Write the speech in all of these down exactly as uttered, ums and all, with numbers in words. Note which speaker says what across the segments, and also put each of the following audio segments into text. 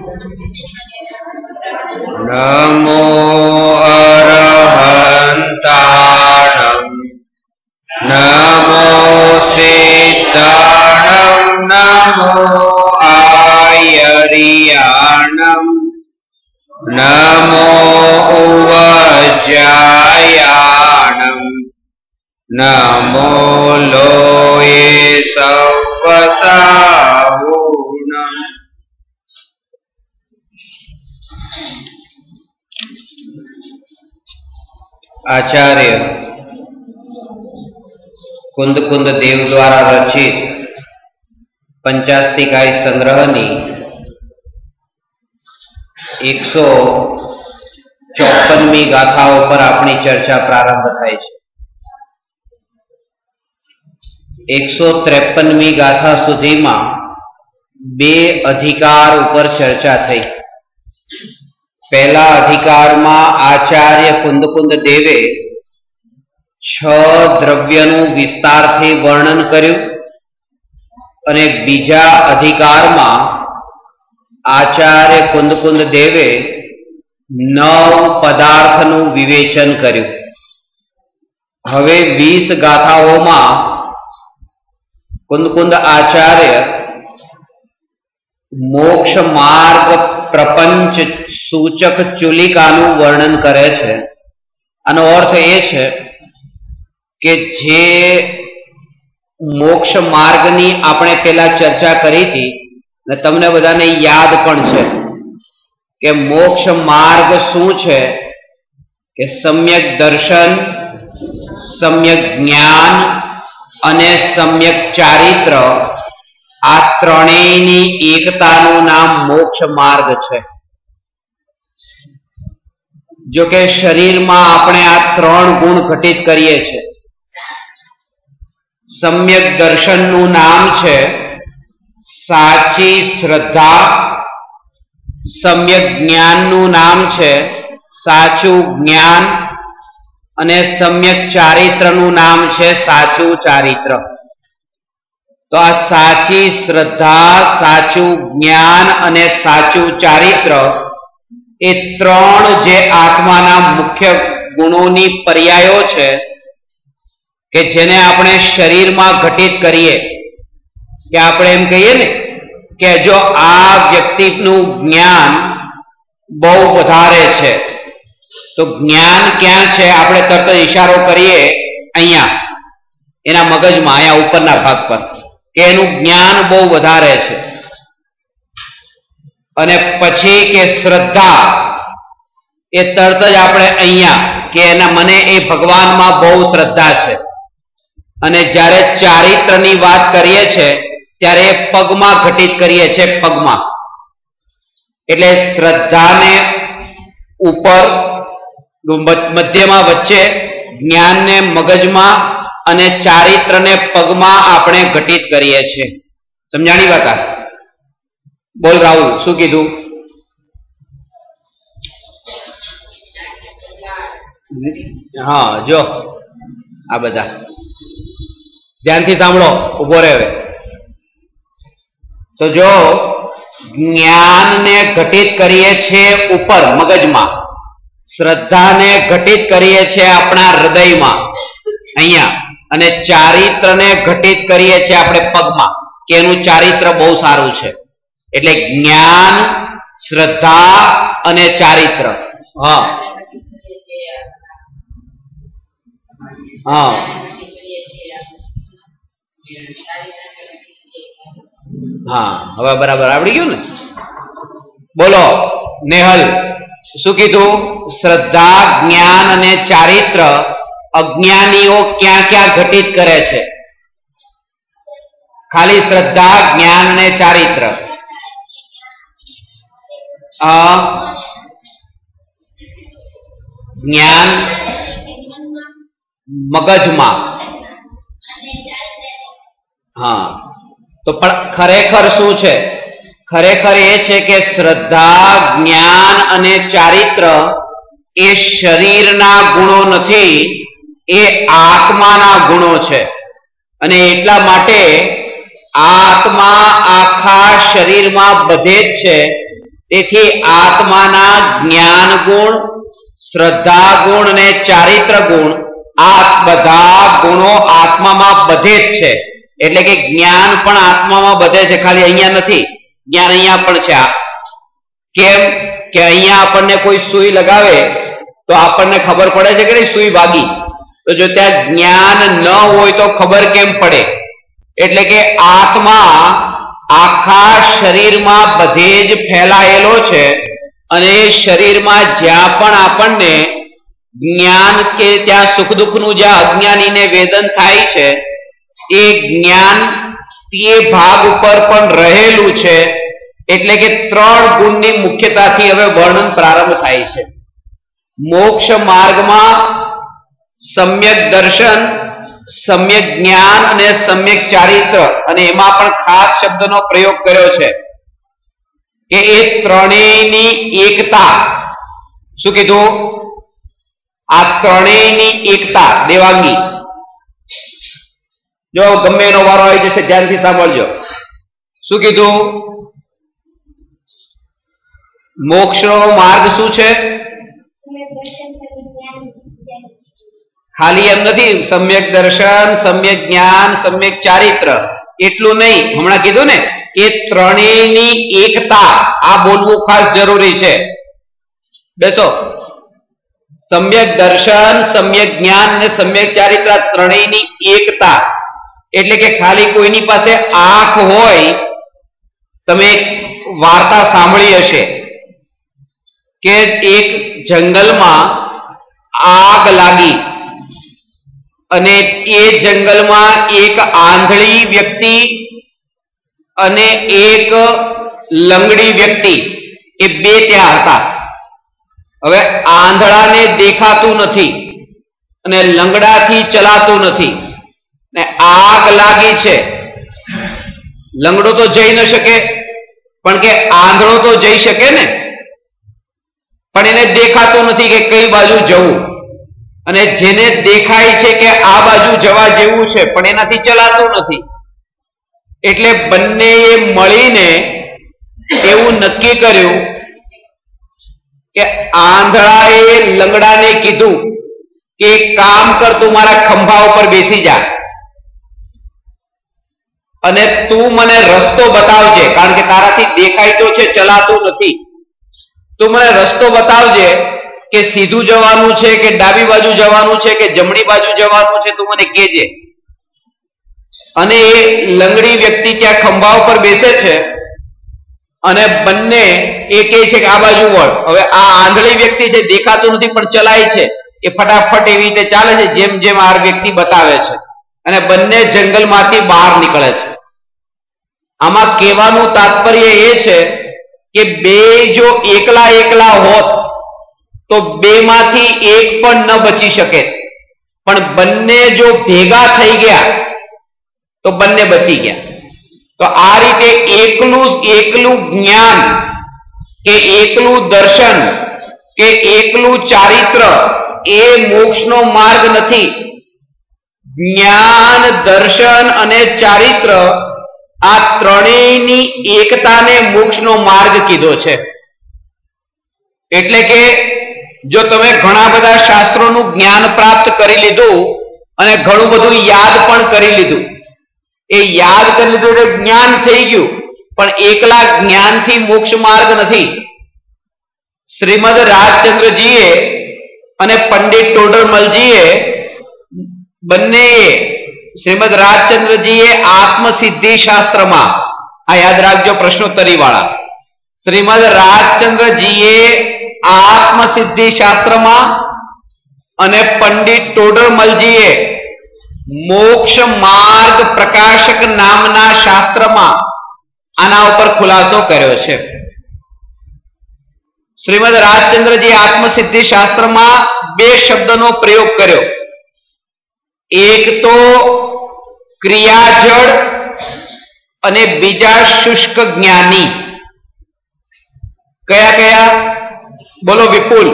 Speaker 1: नमो अरहन्ताणं नमो सिद्धाणं नमो आयर्याणं नमो उवज्यायाणं नमो लोये सवसावूणम्। आचार्य कुंद कुंद देव द्वारा रचित पंचास्तिकाय संग्रहनी एक सौ चौपनमी गाथाओं पर अपनी चर्चा प्रारंभ थाय छे। एक सौ त्रेपनमी गाथा सुधी में बे अधिकार पर चर्चा थई। पहला अधिकार में आचार्य कुंद कुंद देवे छ द्रव्यनु विस्तार थी वर्णन कर्यु अने बीजा अधिकार में आचार्य कुंद कुंद देवे नव पदार्थनु विवेचन कर्यु। हवे वीस गाथाओं में कुंद कुंद आचार्य मोक्ष मार्ग प्रपंच सूचक चूलिकानु वर्णन करे छे। आनो अर्थ ए छे के जे मोक्ष मार्गनी आपणे पहला चर्चा करी थी ने तमने बधाने याद पण छे के मोक्ष मार्ग शुं छे के सम्यक दर्शन, सम्यक ज्ञान अने सम्यक चारित्र आ त्रणेयनी एकतानु नाम मोक्ष मार्ग छे। जो के शरीर में आपणे आ त्रण गुण घटित करीए छे। सम्यक दर्शन नु नाम छे साची श्रद्धा, सम्यक ज्ञान नु नाम छे साचू ज्ञान अने सम्यक चारित्र नु नाम छे साचू चारित्र। तो आ साची श्रद्धा, साचू ज्ञान अने साचू चारित्र ए त्रण जे आत्माना मुख्य गुणोनी पर्यायो छे के जेने आपणे शरीर में घटित करीए के आपणे एम कहीए ने के जो आ व्यक्तिनु ज्ञान बहु वधारे छे तो ज्ञान क्या छे आपणे तरत इशारो करीए अहींया एना मगजमां अहींया उपरना भाग पर के एनु ज्ञान बहु वधारे छे। अने पछी के श्रद्धा ए तरत ज आपणे अहींया के एना मने ए भगवान में बहु श्रद्धा छे। अने ज्यारे चारित्रनी वात करीए छे त्यारे पगमां घटित करीए छे पगमां एटले श्रद्धा ने ऊपर मध्यमां वच्चे ज्ञान ने मगजमां अने चारित्र ने पगमां आपणे घटित करीए छे। समझाणी वात? बोल राहुल शुं कीधुं? हाँ जो आ बधा ध्यान थी सांभळो, उभो रहे। तो जो ज्ञान ने घटित करीए छे ऊपर मगजमां, श्रद्धा ने घटित करीए छे अपना हृदय में अहींया अने चारित्र ने घटित करीए छे आपणे पगमां के एनुं चारित्र बहु सारुं छे। एटले ज्ञान, श्रद्धा अने चारित्र। हाँ हाँ हाँ हवे बराबर आवड़ी गयुं ने? बोलो नेहल शुं कीधुं? श्रद्धा, ज्ञान अने चारित्र अज्ञानीओ क्या क्या घटित करे छे? खाली श्रद्धा, ज्ञान ने चारित्र। आ ज्ञान मगजमां। हाँ तो पण खरेखर शुं छे? खरेखर ए छे के श्रद्धा, ज्ञान अने चारित्र ए शरीरना गुणो नथी, ए आत्माना गुणो छे। अने एटला माटे आत्मा आखा शरीर में बधे ज छे તેથી આત્માના જ્ઞાન ગુણ, શ્રદ્ધા ગુણ અને ચારિત્ર ગુણ, આ બધા ગુણો આત્મામાં બધે જ છે. એટલે કે જ્ઞાન પણ આત્મામાં બધે છે, ખાલી અહીંયા નથી. જ્ઞાન અહીંયા પણ છે. કેમ કે અહીંયા આપણને કોઈ સુઈ લગાવે તો આપણને ખબર પડે છે કે નહીં સુઈ વાગી? તો જો ત્યાં જ્ઞાન ન હોય તો ખબર કેમ પડે? એટલે કે આત્મા આખા શરીરમાં બધે જ ફેલાયેલો છે અને શરીરમાં જ્યાં પણ આપણને જ્ઞાન કે ત્યાં સુખ દુઃખનું જ્યાં અજ્ઞાનીને વેદન થાય છે એ જ્ઞાન તે ભાગ ઉપર પણ રહેલું છે. એટલે કે ત્રણ ગુણની મુખ્યતાથી હવે વર્ણન પ્રારંભ થાય છે. મોક્ષ માર્ગમાં સમ્યક દર્શન, સમ્યક જ્ઞાન અને સમ્યક ચારિત્ર, અને એમાં પણ ખાસ શબ્દનો પ્રયોગ કર્યો છે કે એ ત્રણેયની એકતા. શું કીધું? આ ત્રણેયની એકતા. દેવાંગી જો ગમે એનો વારો આવી જશે ધ્યાનથી સાંભળજો. શું કીધું? મોક્ષનો માર્ગ શું છે? ખાલી એમ નથી સમ્યક દર્શન, સમ્યક જ્ઞાન, સમ્યક ચારિત્ર એટલું નહીં. હમણાં કીધું ને એ ત્રણેયની એકતા, આ બોલવું ખાસ જરૂરી છે. બેસો. સમ્યક દર્શન, સમ્યક જ્ઞાન અને સમ્યક ચારિત્ર ત્રણેયની એકતા. એટલે કે ખાલી કોઈની પાસે આંખ હોય, તમે વાર્તા સાંભળી હશે કે એક જંગલમાં આગ લાગી અને એ જંગલમાં એક આંધળી વ્યક્તિ અને એક લંગડી વ્યક્તિ એ બે ત્યાં હતા. હવે આંધળાને દેખાતું નથી અને લંગડાથી ચલાતું નથી ને આગ લાગી છે. લંગડો તો જઈ ન શકે પણ કે આંધળો તો જઈ શકે ને, પણ એને દેખાતું નથી કે કઈ બાજુ જવું. અને જેને દેખાય છે કે આ બાજુ જવા જેવું છે પણ એનાથી ચલાતું નથી. એટલે બંનેએ મળીને એવું નક્કી કર્યું કે આંધળાએ લંગડાને કીધું કે એક કામ કર, તું મારા ખંભા ઉપર બેસી જા અને તું મને રસ્તો બતાવજે, કારણ કે તારાથી દેખાય તો છે ચલાતું નથી. તું મને રસ્તો બતાવજે કે સીધું જવાનું છે કે ડાબી બાજુ જવાનું છે કે જમણી બાજુ જવાનું છે, તું મને કહેજે. અને એ લંગડી વ્યક્તિ ત્યાં ખંભા ઉપર બેસે છે અને બંને એ કહે છે કે આ બાજુ વળ. હવે આ આંધળી વ્યક્તિ છે, દેખાતું નથી પણ ચલાય છે, એ ફટાફટ એવી રીતે ચાલે છે જેમ જેમ આ વ્યક્તિ બતાવે છે અને બંને જંગલમાંથી બહાર નીકળે છે. આમાં કહેવાનું તાત્પર્ય એ છે કે બે જો એકલા એકલા હોત તો બે માંથી એક પણ ન બચી શકે, પણ બંને જો ભેગા થઈ ગયા તો બંને બચી ગયા. તો આ રીતે એકલું એકલું જ્ઞાન કે એકલું દર્શન કે એકલું ચારિત્ર એ મોક્ષનો માર્ગ નથી. જ્ઞાન, દર્શન અને ચારિત્ર આ ત્રણેયની એકતાને મોક્ષનો માર્ગ કીધો છે. એટલે કે જો તમે ઘણા બધા શાસ્ત્રોનું જ્ઞાન પ્રાપ્ત કરી લીધું અને ઘણું બધું યાદ પણ કરી લીધું, એ યાદ કરી લીધું એટલે જ્ઞાન થઈ ગયું, પણ એકલા જ્ઞાનથી મોક્ષ માર્ગ નથી. શ્રીમદ રાજચંદ્રજીએ અને પંડિત ટોડરમલજીએ બંનેએ શ્રીમદ રાજચંદ્રજીએ આત્મસિદ્ધિ શાસ્ત્રમાં, આ યાદ રાખજો પ્રશ્નોત્તરી વાળા, શ્રીમદ રાજચંદ્રજીએ આત્મસિદ્ધિ શાસ્ત્રમાં અને પંડિત ટોડરમલજીએ મોક્ષ માર્ગ પ્રકાશક નામના શાસ્ત્રમાં આના ઉપર ખુલાસો કર્યો છે. શ્રીમદ રાજચંદ્રજી આત્મસિદ્ધિ શાસ્ત્રમાં બે શબ્દનો પ્રયોગ કર્યો. એક તો ક્રિયાજળ અને બીજા શુષ્ક જ્ઞાની. કયા કયા? બોલો વિપુલ.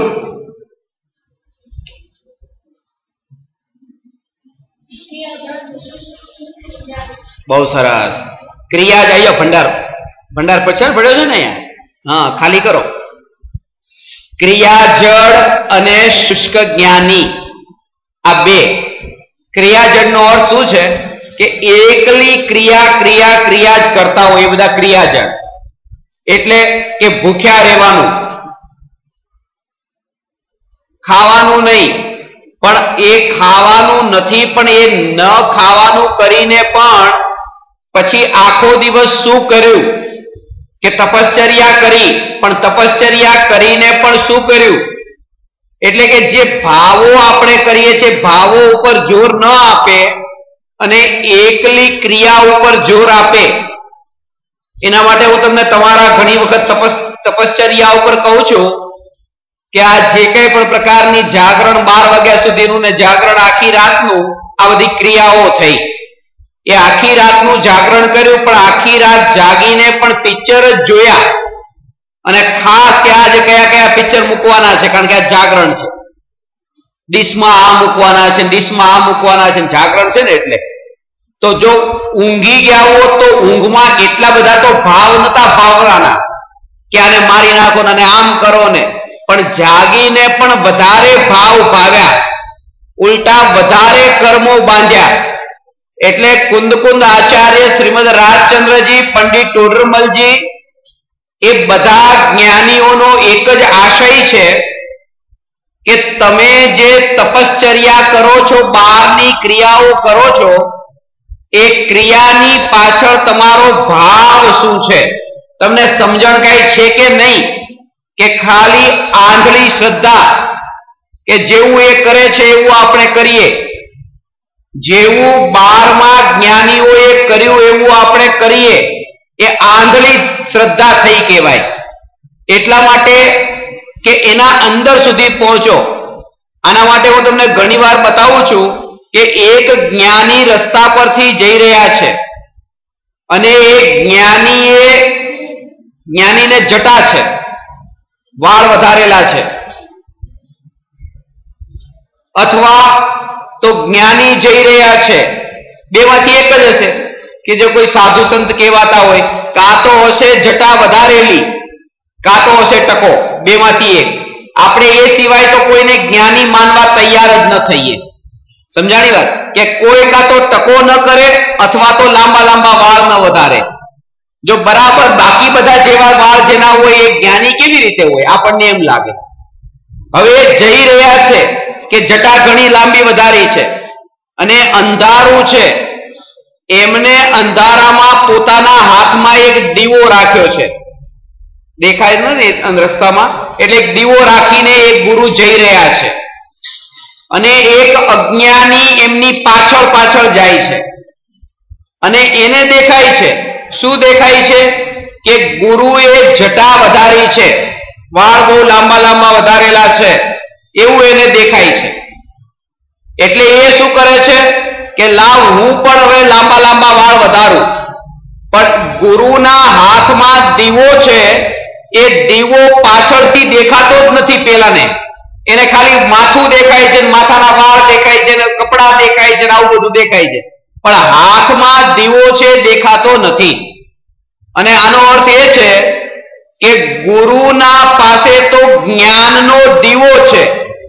Speaker 1: બહુ સરસ. ક્રિયા જ આવ્યો ભંડાર ભંડાર પછાડ પડ્યો છે ને અહીંયા. हाँ खाली करो। क्रिया जड़ अने शुष्क ज्ञानी आ बे क्रिया जड़ नो अर्थ शू छे के एकली क्रिया क्रिया क्रिया ज करता हो, ए बधा क्रिया जड़ एटले के भूख्या रहेवानुं, खावानुं नहीं, पण ए खावानुं नथी पण ए न खावानुं करीने पण पछी आखो दिवस शुं कर्युं के तपश्चर्या करी, पण तपश्चर्या करीने पण शुं कर्युं एटले के जे भावो आपणे करीए छे भावो उपर जोर न आपे अने एकली क्रिया उपर जोर आपे। एना माटे हूँ तमने तमारा घणी वखत तपस तपश्चर्या उपर कहूं छुं के आ जे कई पण प्रकारनी जागरण बार वाग्या सुधीनुं ने जागरण आखी रातनुं आ बधी क्रियाओ थई। ए आखी रातनुं जागरण कर्युं पण आखी रात जागीने पण पिक्चर ज जोया अने खास के आज कया कया पिक्चर मूकवाना छे कारण के आ जागरण छे, डिशमां आ मूकवाना छे, डिशमां आ मूकवाना छे, जागरण छे ने एटले तो जो ऊंघी गया हो तो ऊंघमां એટલા બધા તો ભાવ નતા ભાવવાના કે આને મારી નાખો ને આમ કરો ને, પણ જાગીને પણ વધારે ભાવ ભાવ્યા, ઉલટા વધારે કર્મો બાંધ્યા। એટલે કુંદકુંદ આચાર્ય શ્રીમદ રાજચંદ્રજી પંડિત ટોડરમલજી એ બધા જ્ઞાનીઓનો એક જ આશય છે કે તમે જે તપશ્ચર્યા કરો છો, બહારની ક્રિયાઓ કરો છો, એ ક્રિયાની પાછળ તમારો ભાવ શું છે, તમને સમજણ કઈ છે કે નહીં કે ખાલી આંધળી શ્રદ્ધા કે જેવું એ કરે છે એવું આપણે કરીએ, જેવું બારમાં જ્ઞાનીઓએ કર્યું એવું આપણે કરીએ, એ આંધળી શ્રદ્ધા થઈ કહેવાય। એટલા માટે કે એના અંદર સુધી પહોંચો। આના માટે હું તમને ઘણીવાર બતાવું છું કે એક જ્ઞાની રસ્તા પરથી જઈ રહ્યા છે અને એક જ્ઞાનીએ જ્ઞાનીને જટા છે, વાળ વધારેલા છે, અથવા તો જ્ઞાની જઈ રહ્યા છે, બેમાંથી એક જ હશે કે જો કોઈ સાધુ સંત કહેવાતા હોય, કાં તો હશે જટા વધારેલી, કાં તો હશે ટકો, બેમાંથી એક। આપણે એ સિવાય તો કોઈને જ્ઞાની માનવા તૈયાર જ ન થઈએ। समझाणी बात के कोई का तो टको न करे अथवा तो लांबा लांबा वाळ न वधारे। जो बराबर बाकी बधा जेवा वाळ जेना होय ए ज्ञानी केवी रीते होय आपणने एम लागे। हवे जई रह्या छे के जटा घणी लांबी वधारी छे अने अंधारू छे, एमने अंधारामां पोताना हाथमां एक दीवो राख्यो छे, देखाय ने रस्तामां, એટલે એક દીવો રાખીને એક ગુરુ જઈ રહ્યા છે અને એક અજ્ઞાની એમની પાછળ પાછળ જાય છે અને એને દેખાય છે, શું દેખાય છે કે ગુરુએ જટા વધારી છે, વાળ બહુ લાંબા લાંબા વધારેલા છે એવું એને દેખાય છે। એટલે એ શું કરે છે કે લાવ હું પણ હવે લાંબા લાંબા વાળ વધારું, પણ ગુરુના હાથમાં દીવો છે, એ દીવો પાછળથી દેખાતો જ નથી પેલાને, એને ખાલી માથું દેખાય છે, માથાના વાળ દેખાય છે, કપડા દેખાય છે, આવું બધું દેખાય છે, પણ હાથમાં દીવો છે દેખાતો નથી। અને આનો અર્થ એ છે કે ગુરુના પાસે તો જ્ઞાનનો દીવો છે,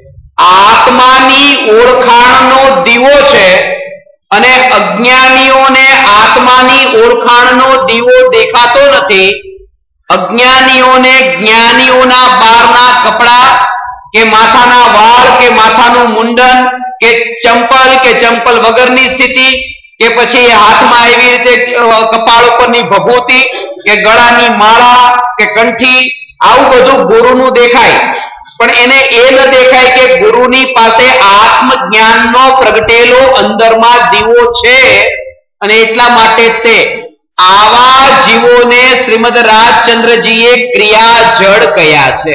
Speaker 1: આત્માની ઓળખાણનો દીવો છે, અને અજ્ઞાનીઓને આત્માની ઓળખાણનો દીવો દેખાતો નથી। અજ્ઞાનીઓને જ્ઞાનીઓના બહારના કપડા કે માથાના વાળ કે માથાનું મુંડન કે ચંપલ કે ચંપલ વગરની સ્થિતિ કે પછી હાથમાં એવી રીતે કપાળ ઉપરની ભભૂતિ કે ગળાની માળા કે કંઠી આવું બધું ગુરુનું દેખાય, પણ એને એ ન દેખાય કે ગુરુની પાસે આત્મજ્ઞાનનો પ્રગટેલો અંદરમાં દીવો છે અને એટલા માટે તે આવા જીવોને શ્રીમદ રાજચંદ્રજીએ ક્રિયા જડ કહ્યા છે।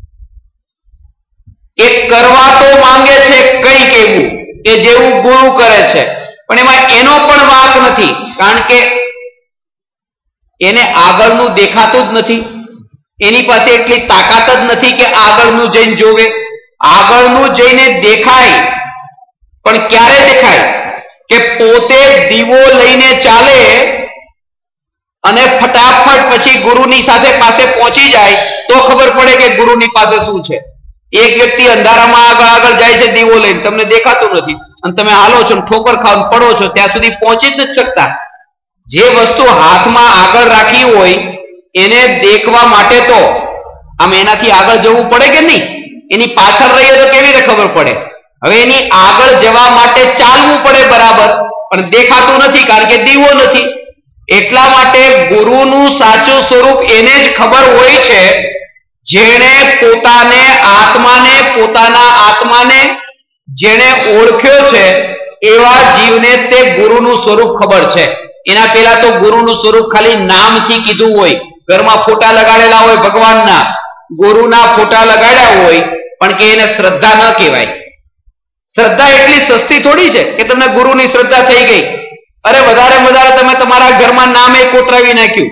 Speaker 1: એક કરવા તો માંગે છે કઈ કેવું કે જેવું ગુરુ કરે છે, પણ એમાં એનો પણ વાંક નથી, કારણ કે એને આગળનું દેખાતું જ નથી, એની પાસે એટલી તાકાત જ નથી કે આગળનું જઈને જોવે। આગળનું જઈને દેખાય, પણ ક્યારે દેખાય કે પોતે દીવો લઈને ચાલે અને ફટાફટ પછી ગુરુની સાથે પાસે પહોંચી જાય તો ખબર પડે કે ગુરુની પાસે શું છે. એક વ્યક્તિ અંધારામાં આગળ આગળ જાય છે દીવો લઈને, તમને દેખાતું નથી અને તમે હાલો છો, ઠોકર ખાવ પડો છો, ત્યાં સુધી પહોંચી જ નથી શકતા. જે વસ્તુ હાથમાં આગળ રાખી હોય એને દેખવા માટે તો આમ એનાથી આગળ જવું પડે કે નહીં? એની પાછળ રહીએ તો કેવી રીતે ખબર પડે? હવે એની આગળ જવા માટે ચાલવું પડે બરાબર, પણ દેખાતું નથી કારણ કે દીવો નથી. એટલા માટે ગુરુનું સાચું સ્વરૂપ એને જ ખબર હોય છે જેણે પોતાને આત્માને પોતાના આત્માને જેણે ઓળખ્યો છે એવા જીવને તે ગુરુનું સ્વરૂપ ખબર છે. એના પહેલા તો ગુરુનું સ્વરૂપ ખાલી નામથી કીધું હોય, ઘરમાં ફોટા લગાડેલા હોય ભગવાનના, ગુરુના ફોટા લગાડ્યા હોય, પણ કે એને શ્રદ્ધા ન કહેવાય. શ્રદ્ધા એટલી સસ્તી થોડી છે કે તમને ગુરુની શ્રદ્ધા થઈ ગઈ. અરે વધારે વધારે તમે તમારા ઘરમાં નામે કોતરાવી નાખ્યું,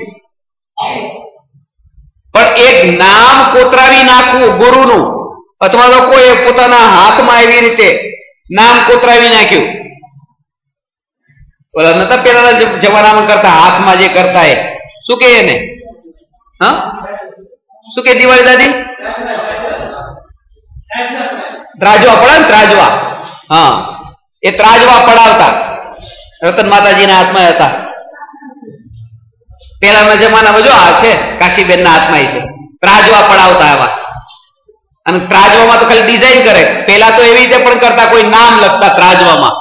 Speaker 1: પણ એક નામ કોતરાવી નાખવું ગુરુનું, અથવા તો કોઈ પોતાના હાથમાં એવી રીતે નામ કોતરાવી નાખ્યું. ઓલા નતા પેલા જમાનામાં કરતા, હાથમાં જે કરતા એ શું કે એને? હા, શું કે દિવાળી દાદી? ત્રાજવા પડે ને, ત્રાજવા. હા, એ ત્રાજવા પડાવતા રતન માતાજીના હાથમાં હતા પેલાના જમાનામાં. જો આ છે કાશીબેન ના હાથમાં છે, ત્રાજવા પડાવતા આવા. અને ત્રાજવામાં તો ખાલી ડિઝાઇન કરે, પેલા તો એવી રીતે પણ કરતા, કોઈ નામ લખતા ત્રાજવામાં,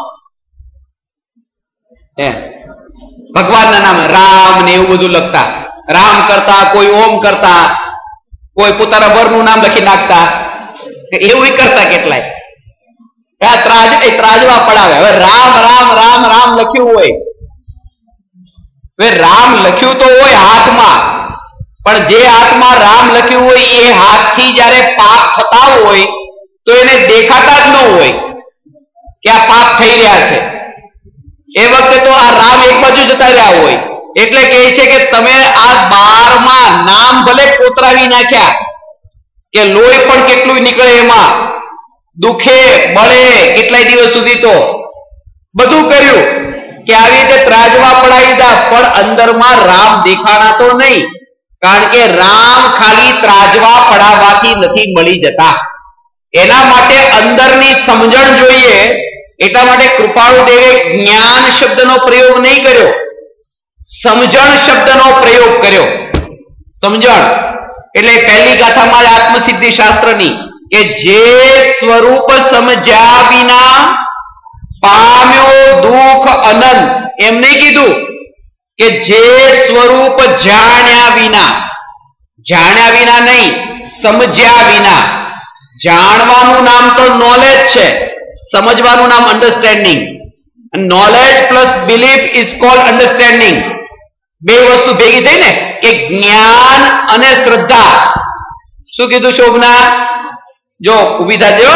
Speaker 1: ભગવાનના નામે રામ ને એવું બધું લખતા. રામ કરતા, કોઈ ઓમ કરતા, કોઈ પોતાના વરનું નામ લખી નાખતા, એવું કરતા કેટલાય. ત્રાજ ત્રાજવા પડાવે. હવે રામ રામ રામ રામ લખ્યું હોય, હવે રામ લખ્યું તો હોય હાથમાં, પણ જે હાથમાં રામ લખ્યું હોય એ હાથથી જયારે પાપ થતા હોય તો એને દેખાતા જ ન હોય કે આ પાપ થઈ રહ્યા છે. એ વખતે તો આ રામ એક બાજુ જતા રહ્યા હોય. એટલે કહે છે કે તમે આ બારમાં નામ ભલે કોતરાવી નાખ્યા કે લોહી પણ કેટલું નીકળે એમાં, દુખે બળે કેટલાય દિવસ સુધી, તો બધું કર્યું કે આવી રીતે ત્રાજવા પડાવી દા, પણ અંદરમાં રામ દેખાણા તો નહીં. કારણ કે રામ ખાલી ત્રાજવા પડાવવાથી નથી મળી જતા, એના માટે અંદરની સમજણ જોઈએ. એટલા માટે કૃપાળુ દેવે જ્ઞાન શબ્દનો પ્રયોગ નહીં કર્યો, સમજણ શબ્દનો પ્રયોગ કર્યો. સમજણ એટલે પહેલી ગાથામાં આત્મસિદ્ધિ શાસ્ત્રની કે જે સ્વરૂપ સમજ્યા વિના પામ્યો દુઃખ અનંત. એમ નહીં કીધું કે જે સ્વરૂપ જાણ્યા વિના, જાણ્યા વિના નહીં, સમજ્યા વિના. જાણવાનું નામ તો નોલેજ છે, સમજવાનું નામ understanding. Knowledge plus belief is called understanding. બે વસ્તુ ભેગી થઈ ને કે જ્ઞાન અને શ્રદ્ધા. શું કીધું શોભના? જો ઉભી થાજો.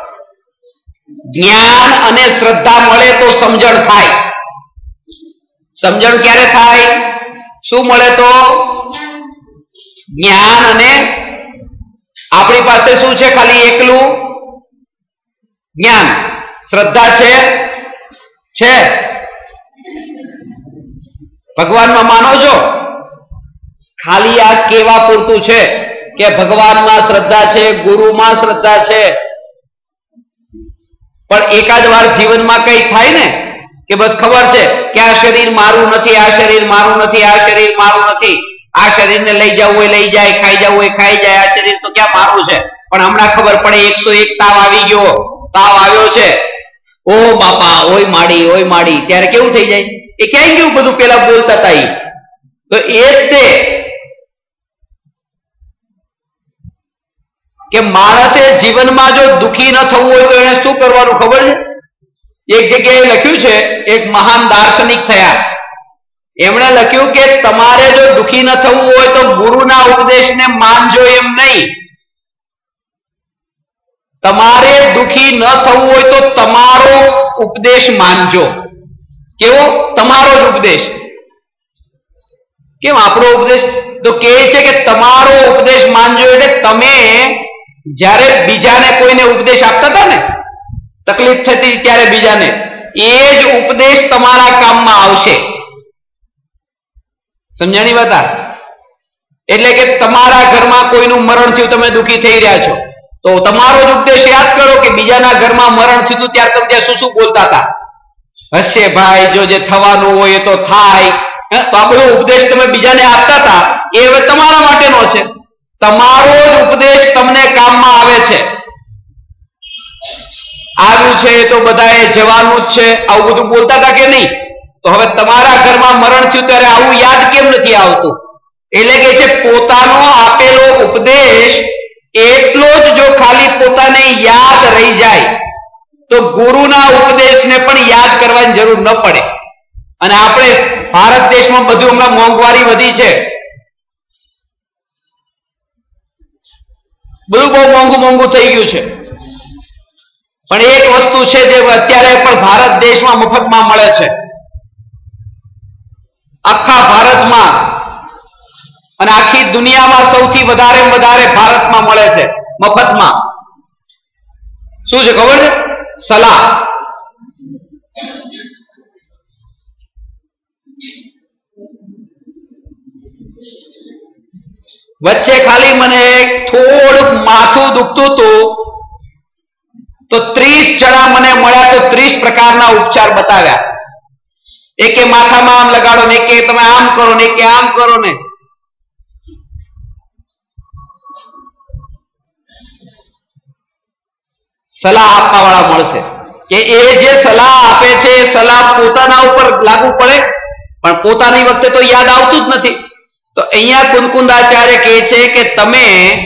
Speaker 1: જ્ઞાન અને શ્રદ્ધા મળે તો સમજણ થાય. સમજણ ક્યારે થાય? શું મળે તો? જ્ઞાન. અને આપણી પાસે શું છે? ખાલી એકલું જ્ઞાન. શ્રદ્ધા છે? છે. ભગવાનમાં માનો છો? ખાલી આ કેવા પૂરતું છે કે ભગવાનમાં શ્રદ્ધા છે, ગુરુમાં શ્રદ્ધા છે, પણ એકાદ વાર જીવનમાં કઈ થાય ને કે બસ ખબર છે કે આ શરીર મારું નથી, આ શરીર મારું નથી, આ શરીર મારું નથી, આ શરીરને લઈ જવું હોય લઈ જાય, ખાઈ જવું હોય ખાઈ જાય, આ શરીર તો ક્યાં મારું છે. પણ હમણાં ખબર પડે એકસો એક તાવ આવી ગયો, તાવ આવ્યો છે, ઓ બાપા, ઓય માડી, ઓય માડી, ત્યારે કેવું થઈ જાય? એ ક્યાંય કેવું બધું પેલા બોલતા હતા. તો એ જ તે કે માણસે જીવનમાં જો દુખી ન થવું હોય તો એને શું કરવાનું ખબર છે? એક જગ્યાએ લખ્યું છે, એક મહાન દાર્શનિક થયા, એમણે લખ્યું કે તમારે જો દુખી ન થવું હોય તો ગુરુના ઉપદેશને માનજો એમ નહીં. તમારે દુખી ન થવું હોય તો તમારો ઉપદેશ માનજો. કેવો? તમારો જ ઉપદેશ. કેમ આપણો ઉપદેશ? તો કહે છે કે તમારો ઉપદેશ માનજો. એટલે તમે જ્યારે બીજાને કોઈને ઉપદેશ આપતા હતા ને, તકલીફ થતી ત્યારે બીજાને, એ જ ઉપદેશ તમારા કામમાં આવશે. સમજાણી વાત? એટલે કે તમારા ઘરમાં કોઈનું મરણ થયું, તમે દુઃખી થઈ રહ્યા છો, તો તમારો જ ઉપદેશ યાદ કરો કે બીજાના ઘરમાં મરણ થયું ત્યારે તમે ત્યાં શું શું બોલતા હતા. હશે ભાઈ, જો જે થવાનું હોય એ તો થાય. તો આ બધો ઉપદેશ તમે બીજાને આપતા હતા, એ હવે તમારા માટેનો છે. તમારો જ ઉપદેશ તમને કામમાં આવે છે. આવ્યું છે તો બધાએ જવાનું જ છે, આવું બધું બોલતા હતા કે નહીં? તો હવે તમારા ઘરમાં મરણ થયું ત્યારે આવું યાદ કેમ નથી આવતું? એટલે કે છે પોતાનો આપેલો ઉપદેશ એટલો જ જો ખાલી પોતાને યાદ રહી જાય તો ગુરુના ઉપદેશને પણ યાદ કરવાની જરૂર ન પડે. અને આપણે ભારત દેશમાં બધું હમણાં મોંઘવારી વધી છે, બધું બહુ મોંઘું મોંઘું થઈ ગયું છે. પણ એક વસ્તુ છે જે અત્યારે પણ ભારત દેશમાં મફતમાં મળે છે, આખા ભારતમાં અને આખી દુનિયામાં સૌથી વધારે વધારે ભારતમાં મળે છે મફતમાં. શું છે ખબર છે? સલાહ. વચ્ચે ખાલી મને થોડુંક માથું દુખતું હતું તો ત્રીસ જણા મને મળ્યા, તો ત્રીસ પ્રકારના ઉપચાર બતાવ્યા. એકે માથામાં આમ લગાડો ને, એકે તમે આમ કરો ને, એકે આમ કરો ને. સલાહ આપવા વાળા મળશે કે એ જે સલાહ આપે છે એ સલાહ પોતાના ઉપર લાગુ પડે, પણ પોતાની વખતે તો યાદ આવતું જ નથી. તો અહીંયા કુંદકુંદાચાર્ય કહે છે કે તમે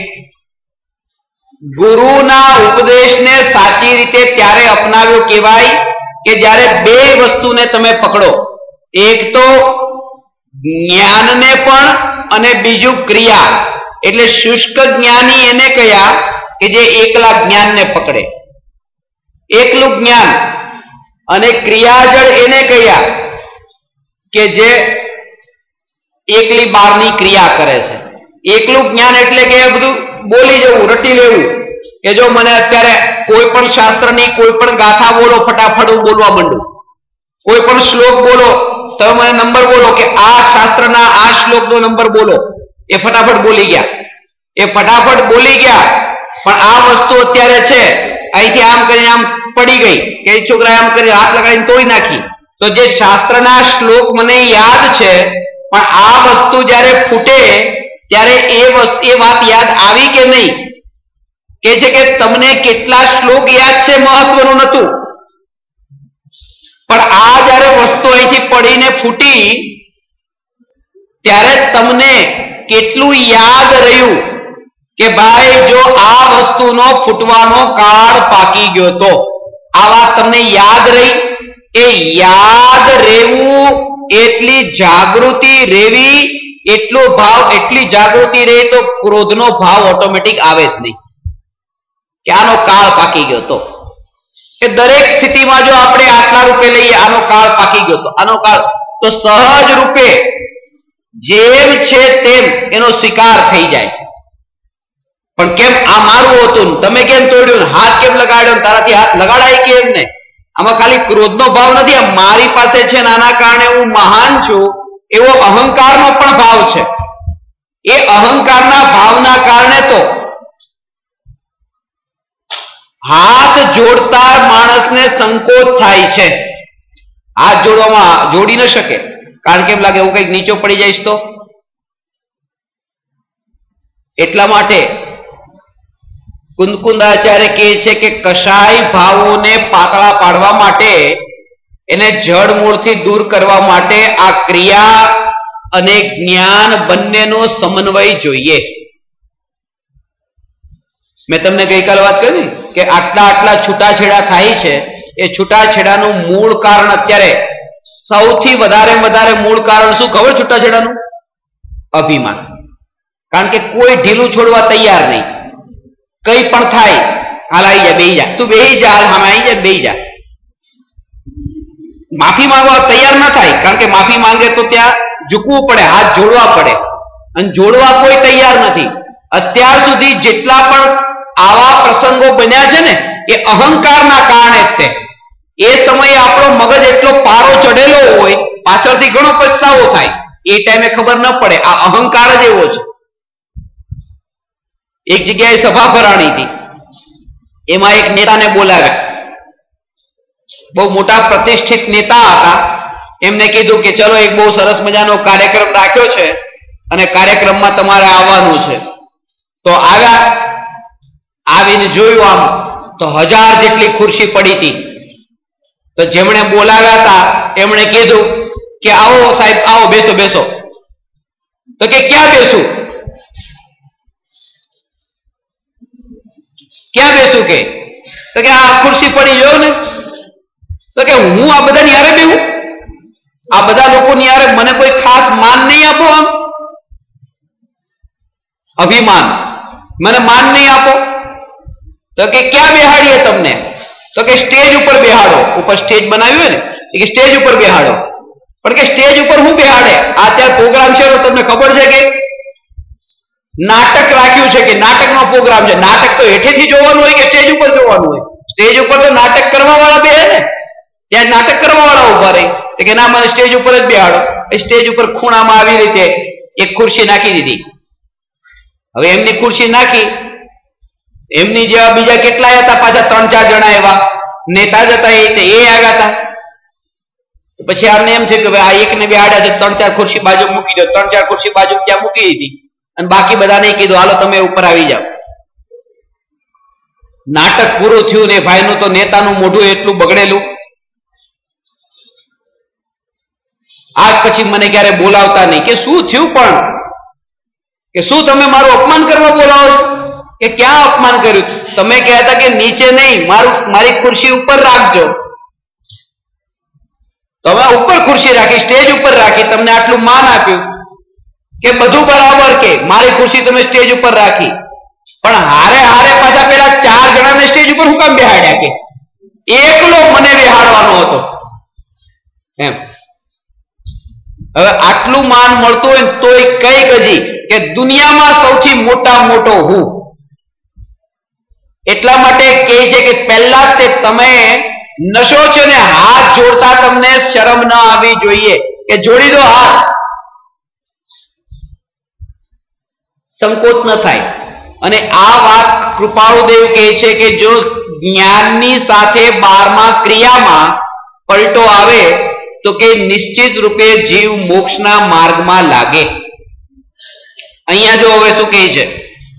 Speaker 1: ગુરુના ઉપદેશને સાચી રીતે ત્યારે અપનાવ્યો કહેવાય કે જ્યારે બે વસ્તુને તમે પકડો. એક તો જ્ઞાનને પણ અને બીજું ક્રિયા. એટલે શુષ્ક જ્ઞાની એને કયા કે જે એકલા જ્ઞાનને પકડે, એકલું જ્ઞાન. અને ક્રિયાજળ એને કયા કે જે એકલી બહારની ક્રિયા કરે છે. એકલું જ્ઞાન એટલે કે બધું બોલી જવું, રટી લેવું કે જો મને અત્યારે કોઈ પણ શાસ્ત્રની કોઈ પણ ગાથા બોલો, ફટાફટ હું બોલવા માંડું. કોઈ પણ શ્લોક બોલો, તમે મને નંબર બોલો કે આ શાસ્ત્રના આ શ્લોકનો નંબર બોલો, એ ફટાફટ બોલી ગયા. એ ફટાફટ બોલી ગયા, પણ આ વસ્તુ અત્યારે છે અહીંથી આમ કરીને આમ પડી ગઈ કે છોકરાએ આમ કરી હાથ લગાડીને તોડી નાખી. તો જે શાસ્ત્રના શ્લોક મને યાદ છે, પણ આ વસ્તુ જ્યારે ફૂટે ત્યારે એ વસ્તુ એ વાત યાદ આવી કે નહીં? કે છે કે તમને કેટલા શ્લોક યાદ છે મહત્વનું નતું, પણ આ જ્યારે વસ્તુ અહીંથી પડીને ફૂટી ત્યારે તમને કેટલું યાદ રહ્યું કે ભાઈ જો આ વસ્તુનો ફૂટવાનો કાળ પાકી ગયો તો આ વાત તમને યાદ રહી. એ યાદ રહેવું, એટલી જાગૃતિ રહેવી, એટલો ભાવ, એટલી જાગૃતિ રહે તો ક્રોધનો ભાવ ઓટોમેટિક આવે જ નહીં કે આનો કાળ પાકી ગયો તો. કે દરેક સ્થિતિમાં જો આપણે આટલા રૂપે લઈએ, આનો કાળ પાકી ગયો તો, આનો કાળ, તો સહજ રૂપે જેમ છે તેમ એનો સ્વીકાર થઈ જાય. પણ કેમ આ મારું હતું, તમે કેમ તોડ્યું, હાથ કેમ લગાડ્યો, તારાથી હાથ લગાડાય કેમ ને? આમાં ખાલી ક્રોધનો ભાવ નથી, આ મારી પાસે છે આના કારણે હું મહાન છું એવો અહંકારનો પણ ભાવ છે. એ અહંકારના ભાવના કારણે તો હાથ જોડતા માણસને સંકોચ થાય છે. હાથ જોડવામાં જોડી ન શકે, કારણ કે એમ લાગે હું કઈક નીચો પડી જઈશ તો. એટલા માટે કુંદકુંદાચાર્ય કહે છે કે કશાય ભાવોને પાતળા પાડવા માટે, એને જડ મૂળથી દૂર કરવા માટે આ ક્રિયા અને જ્ઞાન બંનેનો સમન્વય જોઈએ. મેં તમને ગઈકાલે વાત કરી કે આટલા આટલા છૂટાછેડા થાય છે, એ છૂટાછેડાનું મૂળ કારણ અત્યારે સૌથી વધારે વધારે મૂળ કારણ શું ખબર? છૂટાછેડાનું અભિમાન. કારણ કે કોઈ ઢીલું છોડવા તૈયાર નહીં. કઈ પણ થાય, હાલ આવી જા, બેહી જા, તું બેહી જા, હાલ હામે આવી જા, બેહી જા. માફી માંગવા તૈયાર ના થાય, કારણ કે માફી માંગે તો ત્યાં ઝૂકવું પડે, હાથ જોડવા પડે, અને જોડવા કોઈ તૈયાર નથી. અત્યાર સુધી જેટલા પણ આવા પ્રસંગો બન્યા છે ને, એ અહંકારના કારણે જ છે. એ સમયે આપણો મગજ એટલો પારો ચડેલો હોય, પાછળથી ઘણો પછતાવો થાય એ ટાઈમે ખબર ન પડે. આ અહંકાર જ એવો છે. એક જગ્યાએ સભા ભરાણી હતી, એમાં એક નેતાને બોલાવ્યા, બહુ મોટા પ્રતિષ્ઠિત નેતા હતા. એમને કીધું કે ચલો એક બહુ સરસ મજાનો કાર્યક્રમ રાખ્યો છે અને કાર્યક્રમમાં તમારે આવવાનું છે. તો આવ્યા, આવીને જોયું આમ તો હજાર જેટલી ખુરશી પડી હતી. તો જેમણે બોલાવ્યા હતા એમણે કીધું કે આવો સાહેબ, આવો, બેસો બેસો. તો કે ક્યાં બેસું, ક્યાં બેસું? કે તો કે આ ખુરશી પડી જોયો ને. તો કે હું આ બધાની હારે બેહું? આ બધા લોકોની હારે મને કોઈ ખાસ માન નહીં આપો? આમ અભિમાન, મને માન નહીં આપો? તો કે ક્યાં બેહાડીએ તમને? તો કે સ્ટેજ ઉપર બેહાડો. ઉપર સ્ટેજ બનાવ્યું ને, કે સ્ટેજ ઉપર બેહાડો. પણ કે સ્ટેજ ઉપર હું બેહાડે? અત્યારે પ્રોગ્રામ છે તો તમને ખબર છે કે નાટક રાખ્યું છે, કે નાટકનો પ્રોગ્રામ છે. નાટક તો હેઠેથી જોવાનું હોય કે સ્ટેજ ઉપર જોવાનું હોય? સ્ટેજ ઉપર તો નાટક કરવા વાળા બેહે ને, ત્યાં નાટક કરવા વાળા ઉભા રહે. કે ના, મને સ્ટેજ ઉપર જ બેહાડો. સ્ટેજ ઉપર ખૂણામાં આવી રીતે એક ખુરશી નાખી દીધી. હવે એમની ખુરશી નાખી, એમની જેવા બીજા કેટલાય હતા, પાછા ત્રણ ચાર જણા એવા નેતા જ હતા, એ આવ્યા હતા. પછી આમને એમ થયું કે ભાઈ આ એકને બેહાડ્યા છે, ત્રણ ચાર ખુરશી બાજુ મૂકી દો. ત્રણ ચાર ખુરશી બાજુ ત્યાં મૂકી દીધી અને બાકી બધાને કીધું હાલો તમે ઉપર આવી જાઓ. નાટક પૂરું થયું ને ભાઈનું તો નેતાનું મોઢું એટલું બગડેલું. આજ પછી મને ક્યારે બોલાવતા નહીં. કે શું થયું પણ? કે શું તમે મારું અપમાન કરવા બોલાવો છો? કે ક્યાં અપમાન કર્યું? તમે કહેતા કે નીચે નહીં, મારું મારી ખુરશી ઉપર રાખજો. તમે ઉપર ખુરશી રાખી, સ્ટેજ ઉપર રાખી, તમને આટલું માન આપ્યું કે બધું બરાબર, કે મારી ખુરશી તમે સ્ટેજ ઉપર રાખી, પણ હારે હારે પાછા પેલા ચાર જણાને સ્ટેજ ઉપર હું કામ બેહાડ્યા? કે એકલો મને બેહાડવાનો હતો એમ. હવે આટલું માન મળતું હોય તોય કઈક હજી કે દુનિયામાં સૌથી મોટા મોટો હું. એટલા માટે કહે છે કે પહેલા તે તમે નશો છો ને હાથ જોડતા તમને શરમ ન આવી જોઈએ કે જોડી દો હાથ, સંકોચ ન થાય. અને આ વાત કૃપાળુદેવ કહે છે કે જો જ્ઞાનની સાથે બારમા ક્રિયામાં પલટો આવે તો કે નિશ્ચિત રૂપે જીવ મોક્ષના માર્ગમાં લાગે. અહીંયા જો હવે શું કહે છે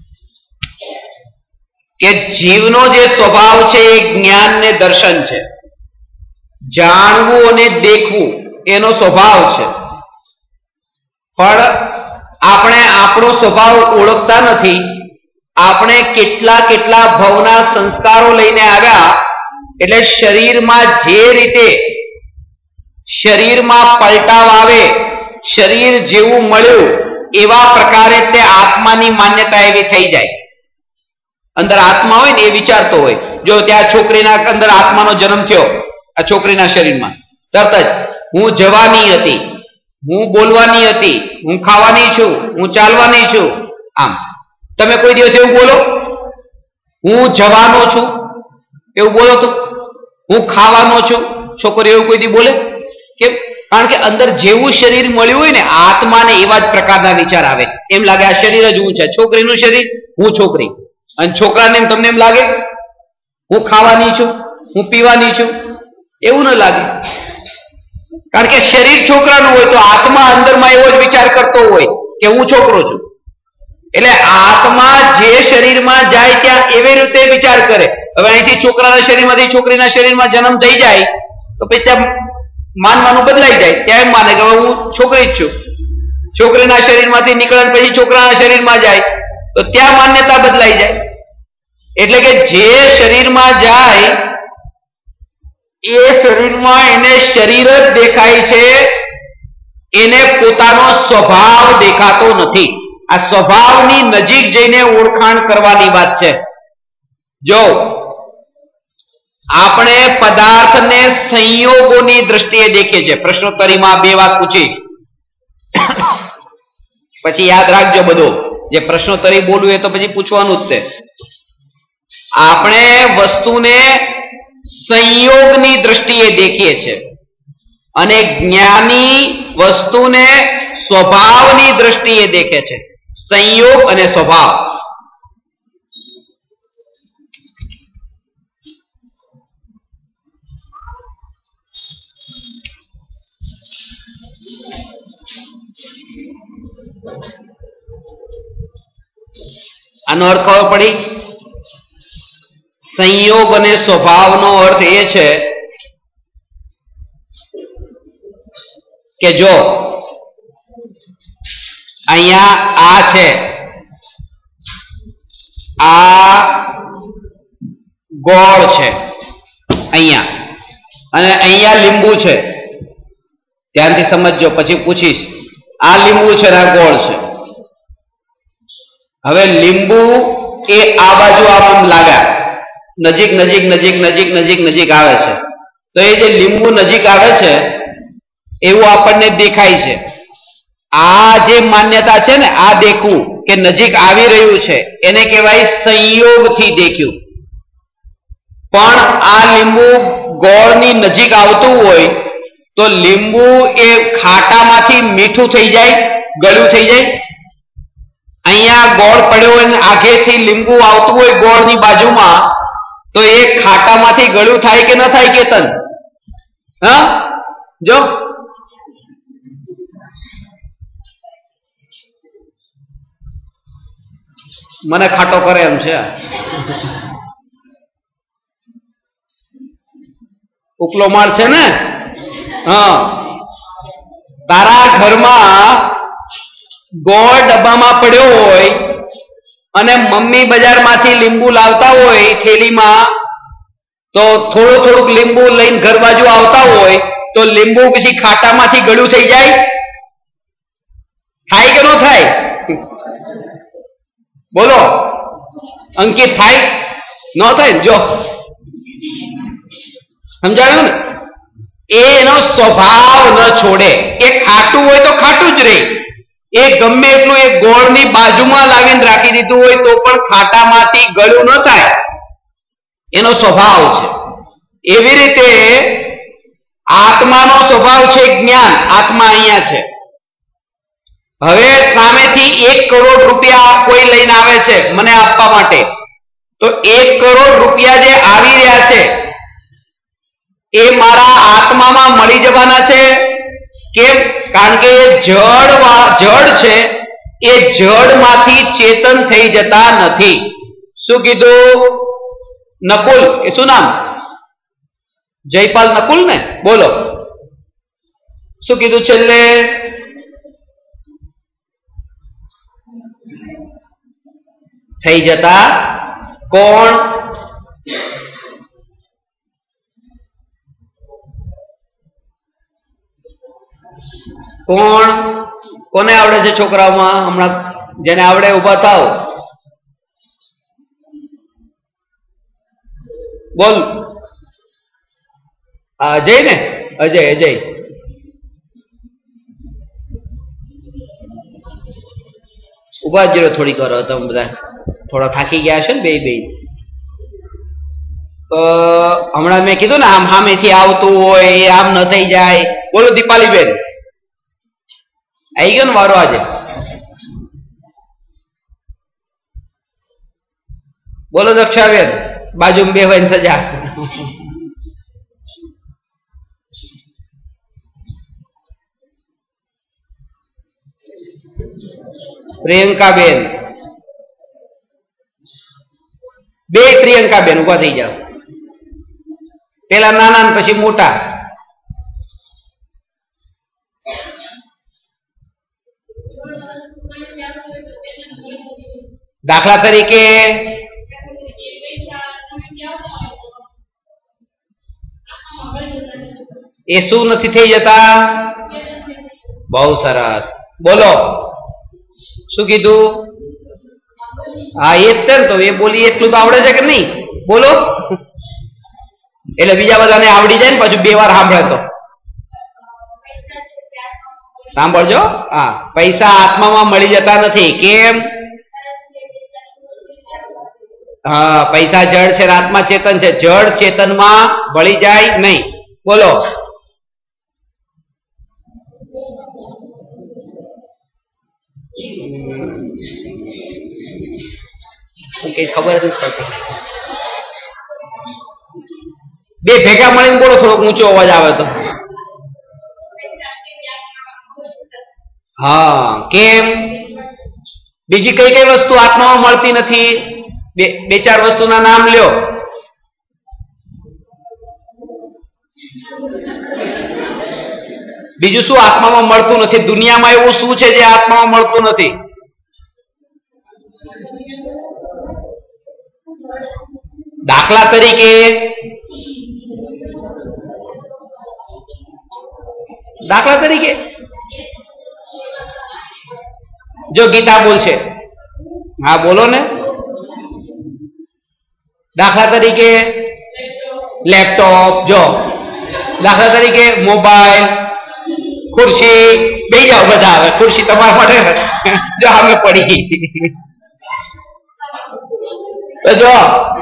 Speaker 1: કે જીવનો જે સ્વભાવ છે એ જ્ઞાન ને દર્શન છે, જાણવું અને દેખવું એનો સ્વભાવ છે. પણ આપણે આપણો સ્વભાવ ઓળખતા નથી. આપણે કેટલા કેટલા ભવના સંસ્કારો લઈને આવ્યા, એટલે શરીરમાં જે રીતે શરીરમાં પલટાવ આવે, શરીર જેવું મળ્યું એવા પ્રકારે તે આત્માની માન્યતા એવી થઈ જાય. અંદર આત્મા હોય ને એ વિચારતો હોય. જો ત્યાં છોકરીના અંદર આત્માનો જન્મ થયો, આ છોકરીના શરીરમાં, તરત જ હું જવાની હતી, હું બોલવાની હતી, હું ખાવાની છું, હું ચાલવાની છું. આમ તમે કોઈ દિવસ એવું બોલો હું જવાનો છું? એવું બોલો તો? હું ખાવાનો છું? છોકરી એવું કોઈ દી બોલે? કેમ? કારણ કે અંદર જેવું શરીર મળ્યું હોય ને આત્માને એવા જ પ્રકારના વિચાર આવે. એમ લાગે આ શરીર જ હું છે. છોકરીનું શરીર, હું છોકરી. અને છોકરાને તમને એમ લાગે હું ખાવાની છું, હું પીવાની છું. એવું ન લાગે, કારણ કે શરીર છોકરાનું હોય તો આત્મા અંદરમાં એવો જ વિચાર કરતો હોય કે હું છોકરો છું. એટલે આત્મા જે શરીરમાં જાય ત્યાં એવી રીતે વિચાર કરે. હવે અહીંથી છોકરાના શરીરમાંથી છોકરીના શરીરમાં જન્મ થઈ જાય તો પછી ત્યાં માનવાનું બદલાઈ જાય. ત્યાં એમ માને કે હું છોકરી જ છું. છોકરીના શરીરમાંથી નીકળે પછી છોકરાના શરીરમાં જાય તો ત્યાં માન્યતા બદલાઈ જાય. એટલે કે જે શરીરમાં જાય એ શરીરમાં એને શરીર જ દેખાય છે, એને પોતાનો સ્વભાવ દેખાતો નથી. આ સ્વભાવની નજીક જઈને ઓળખાણ કરવાની વાત છે. જો આપણે પદાર્થને સંયોગોની દ્રષ્ટિએ દેખીએ છીએ. પ્રશ્નોત્તરીમાં બે વાત પૂછી, પછી યાદ રાખજો બધું જે પ્રશ્નોત્તરી બોલવું એ તો પછી પૂછવાનું જ છે. આપણે વસ્તુને સંયોગની દ્રષ્ટિએ દેખીએ છીએ અને જ્ઞાની વસ્તુને સ્વભાવની દ્રષ્ટિએ દેખે છે. સંયોગ અને સ્વભાવ. આનો અર્થ ખબર પડી? સંયોગ અને સ્વભાવનો અર્થ એ છે કે જો અહીંયા આ છે, આ ગોળ છે અહીંયા, અને અહીંયા લીંબુ છે. ધ્યાનથી સમજજો, પછી પૂછીશ. આ લીંબુ છે ને આ ગોળ છે. હવે લીંબુ એ આ બાજુ આમ લાગ્યા, નજીક નજીક નજીક નજીક નજીક નજીક આવે છે. તો એ જે લીંબુ નજીક આવે છે એવું આપણને દેખાય છે. આ જે માન્યતા છે ને, આ દેખવું કે નજીક આવી રહ્યું છે, એને કહેવાય સંયોગથી દેખ્યું. પણ આ લીંબુ ગોળની નજીક આવતું હોય તો લીંબુ એ ખાટામાંથી મીઠું થઈ જાય, ગળ્યું થઈ જાય. અહીંયા ગોળ પડ્યો હોય ને આગેથી લીંબુ આવતું હોય ગોળની બાજુમાં, તો એ ખાટામાંથી ગળ્યું થાય કે ન થાય? કેતન, હા, જો મને ખાટો કરે એમ છે. ઉપલો માળ છે ને? હા, તારા ઘરમાં ગોળ ડબ્બામાં પડ્યો હોય અને મમ્મી બજારમાંથી લીંબુ લાવતા હોય થેલીમાં, તો થોડું થોડુંક લીંબુ લઈને ઘર બાજુ આવતા હોય તો લીંબુ પછી ખાટામાંથી ગળ્યું થઈ જાય? થાય કે ન થાય? બોલો અંકિત, થાય? ન થાય? જો સમજાયું ને? એનો સ્વભાવ ન છોડે. એ ખાટું હોય તો ખાટું જ રહે. એ ગમે એટલું એ ગોળની બાજુમાં લાવીને રાખી દીધું હોય તો પણ ખાટામાંથી ગળ્યું ન થાય. એનો સ્વભાવ છે. એવી રીતે આત્માનો સ્વભાવ છે જ્ઞાન. આત્મા અહીંયા છે. હવે સામેથી એક કરોડ રૂપિયા કોઈ લઈને આવે છે મને આપવા માટે, તો એક કરોડ રૂપિયા જે આવી રહ્યા છે એ મારા આત્મામાં મળી જવાના છે. કેમ? કારણ કે એ જડ જડ છે, એ જડમાંથી ચેતન થઈ જતા નથી. શું કીધું? નકુલ, એ શું નામ? જયપાલ નકુલ ને? બોલો શું કીધું છેલ્લે? થઈ જતા. કોણ? કોણ? કોને આવડે છે છોકરાઓમાં? હમણાં જેને આવડે ઉભા થાવ. બોલ. અજય ને? અજય, અજય ઉભા જ થોડી કરો. તમે બધા થોડા થાકી ગયા છે ને બે બે. હમણાં મેં કીધું ને આમ સામેથી આવતું હોય એ આમ ન થઈ જાય. બોલો દીપાલીબેન, આવી ગયો ને વારો આજે? બોલો દક્ષાબેન, બાજુમાં બેવાય સજા. પ્રિયંકાબેન, બે પ્રિયંકાબેન ઉભા થઈ જાવ. પેલા નાના ને પછી મોટા. દાખલા તરીકે એ શું નથી થઈ જતા? બહુ સરસ. બોલો શું કીધું? હા એ જ તો એ બોલી એટલું તો આવડે છે કે નહીં? બોલો. એટલે બીજા બધાને આવડી જાય ને પાછું બે વાર સાંભળે તો. સાંભળજો. હા, પૈસા આત્મામાં મળી જતા નથી. કેમ? હા, પૈસા જળ છે, આત્મા ચેતન છે. જળ ચેતનમાં ભળી જાય નહીં. બોલો. કઈ ખબર જ નથી પડતી. બે ભેગા મળીને બોલો, થોડોક ઊંચો અવાજ આવે તો. હા, કેમ? બીજી કઈ કઈ વસ્તુ આત્મામાં મળતી નથી? બે બે ચાર વસ્તુના નામ લ્યો. બીજું શું આત્મામાં મળતું નથી? દુનિયામાં એવું શું છે જે આત્મામાં મળતું નથી? દાખલા તરીકે દાખલા તરીકે જો ગીતા બોલશે, હા બોલો ને. દાખલા તરીકે લેપટોપ, જો દાખલા તરીકે મોબાઈલ, ખુરશી. બેસી જાઓ બધા, હવે ખુરશી તમારા માટે જો અમે પડી. જો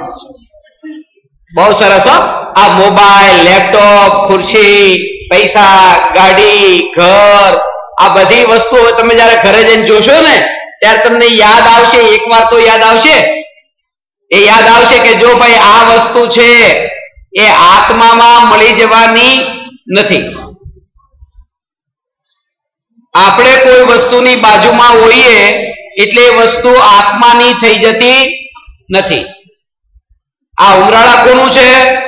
Speaker 1: બહુ સરસ હો. આ મોબાઈલ, લેપટોપ, ખુરશી, પૈસા, ગાડી, ઘર, આ બધી વસ્તુઓ તમે જયારે ઘરે જઈને જોશો ને ત્યારે તમને યાદ આવશે, એક વાર તો યાદ આવશે. એ યાદ આવશે કે જો ભાઈ આ વસ્તુ છે એ આત્મામાં મળી જવાની નથી. આપણે કોઈ વસ્તુની બાજુમાં હોઈએ એટલે એ વસ્તુ આત્માની થઈ જતી નથી. આ ઉમરાળા કોનું છે?